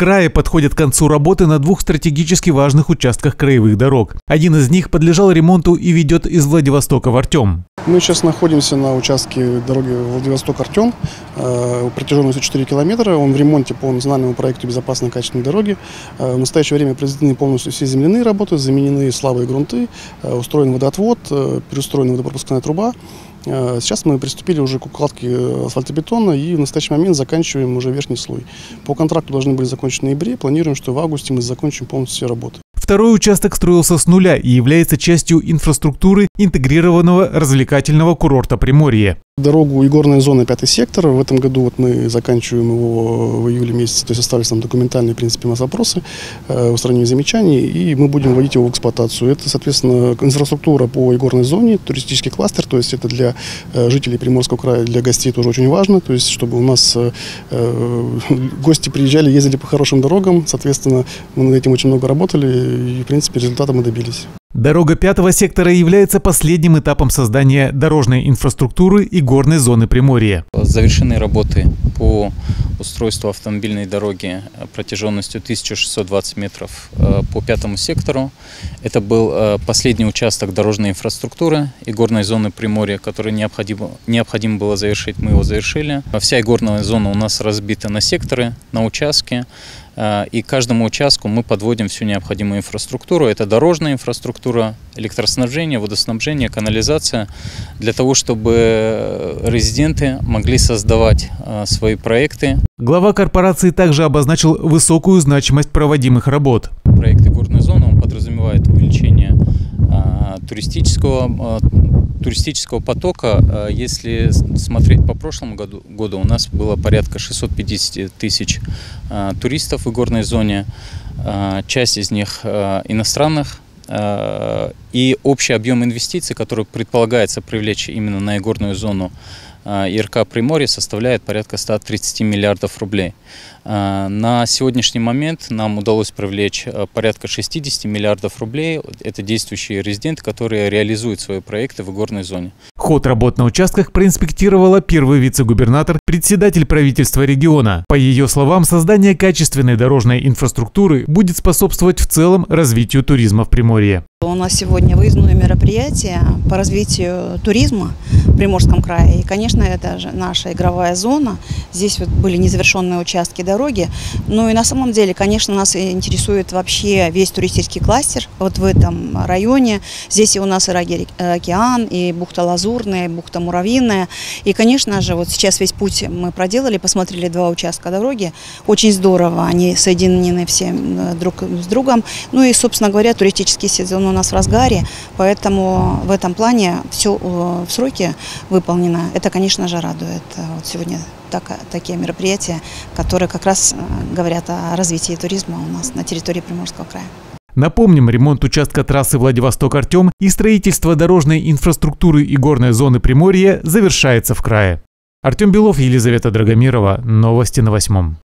крае подходят к концу работы на двух стратегически важных участках краевых дорог. Один из них подлежал ремонту и ведет из Владивостока в Артем. Мы сейчас находимся на участке дороги Владивосток-Артем протяженностью 4 километра. Он в ремонте по национальному проекту безопасной и качественной дороги. В настоящее время произведены полностью все земляные работы, заменены слабые грунты, устроен водоотвод, переустроена водопропускная труба. Сейчас мы приступили уже к укладке асфальтобетона и в настоящий момент заканчиваем уже верхний слой. По контракту должны были закончить в ноябре. Планируем, что в августе мы закончим полностью все работы. Второй участок строился с нуля и является частью инфраструктуры интегрированного развлекательного курорта Приморье. Дорогу Игорная зона, 5-й сектор. В этом году мы заканчиваем его в июле месяце, то есть оставили там документальные, в принципе, вопросы, устранение замечаний, и мы будем вводить его в эксплуатацию. Это, соответственно, инфраструктура по Игорной зоне, туристический кластер, то есть это для жителей Приморского края, для гостей тоже очень важно, то есть чтобы у нас гости приезжали, ездили по хорошим дорогам, соответственно, мы над этим очень много работали, и, в принципе, результата мы добились. Дорога 5-го сектора является последним этапом создания дорожной инфраструктуры и горной зоны Приморья. Завершены работы по устройству автомобильной дороги протяженностью 1620 метров по 5-му сектору. Это был последний участок дорожной инфраструктуры и горной зоны Приморья, который необходимо было завершить. Мы его завершили. Вся горная зона у нас разбита на секторы, на участки. И каждому участку мы подводим всю необходимую инфраструктуру. Это дорожная инфраструктура, электроснабжение, водоснабжение, канализация, для того, чтобы резиденты могли создавать свои проекты. Глава корпорации также обозначил высокую значимость проводимых работ. Проект горной зоны он подразумевает увеличение туристического потока. Если смотреть по прошлому году, у нас было порядка 650 тысяч туристов в горной зоне, часть из них иностранных. И общий объем инвестиций, который предполагается привлечь именно на игорную зону ИРК Приморье, составляет порядка 130 миллиардов рублей. На сегодняшний момент нам удалось привлечь порядка 60 миллиардов рублей. Это действующие резиденты, которые реализуют свои проекты в игорной зоне. Ход работ на участках проинспектировала первый вице-губернатор, председатель правительства региона. По ее словам, создание качественной дорожной инфраструктуры будет способствовать в целом развитию туризма в Приморье. У нас сегодня выездное мероприятие по развитию туризма в Приморском крае. И, конечно, это же наша игровая зона. Здесь вот были незавершенные участки дороги. Ну и на самом деле, конечно, нас интересует вообще весь туристический кластер вот в этом районе. Здесь и у нас и океан, и бухта Лазурная, и бухта Муравьиная. И, конечно же, вот сейчас весь путь мы проделали, посмотрели 2 участка дороги. Очень здорово, они соединены все друг с другом. Ну и, собственно говоря, туристический сезон у нас в разгаре, поэтому в этом плане все в сроки выполнено. Это, конечно же, радует. Вот сегодня такие мероприятия, которые как раз говорят о развитии туризма у нас на территории Приморского края. Напомним, ремонт участка трассы Владивосток-Артем и строительство дорожной инфраструктуры и горной зоны Приморья завершается в крае. Артем Белов, Елизавета Драгомирова. Новости на 8.